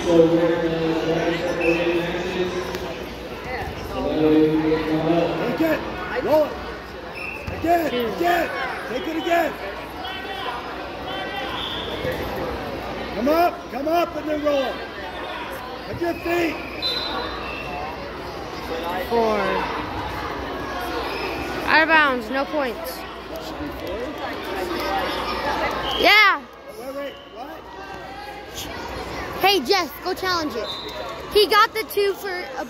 Again, roll it. Again, take it again. Come up, and then roll it. At your feet. 4. Out of bounds, no points. Yeah. Wait, what? Hey, Jess, go challenge it. He got the 2 for a...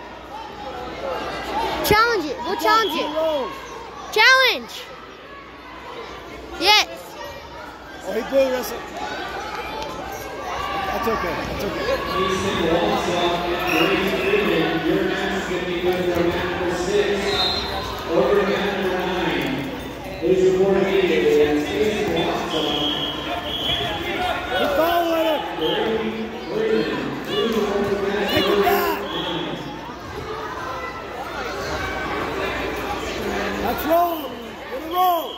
Challenge it. Go challenge it. Challenge. Yes. Oh, he blew the rest of it. That's okay. That's okay. Over number 9. Who's reporting immediately? That's Stacey Watson. Keep following him. Take it back. That's wrong. Get a roll.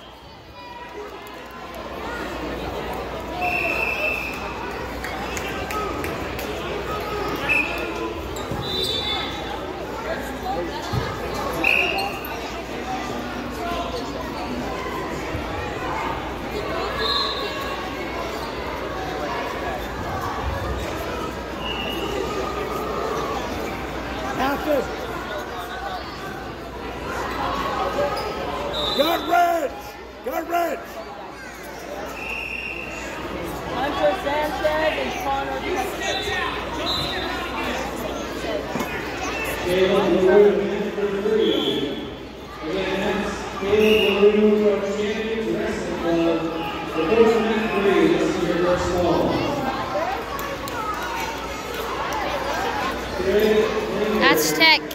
Got red! Hunter Sanchez and Connor Custis. Caleb LaRue, number 3. Again, that's Caleb LaRue from Champions Wrestling Club. The first 3, this is your first ball. That's Tech.